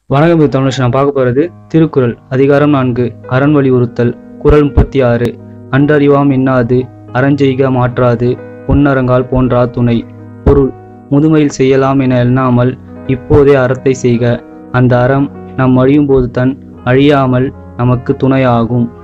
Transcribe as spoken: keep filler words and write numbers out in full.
வணக்கம். இது தமிழ். நான் பார்க்க போகிறது திருக்குறள் அதிகாரம் நான்கு அரண் வலியுறுத்தல். குறள் முப்பத்தி ஆறு. அன்றறிவாம் என்னாது அறஞ்செய்க மாற்றாது பொன்னரங்கால் போன்றா துணை. பொருள்: முதுமையில் செய்யலாம் என எண்ணாமல் இப்போதே அறத்தை செய்க. அந்த அறம் நம் அழியும் போது தன் அழியாமல் நமக்கு துணையாகும்.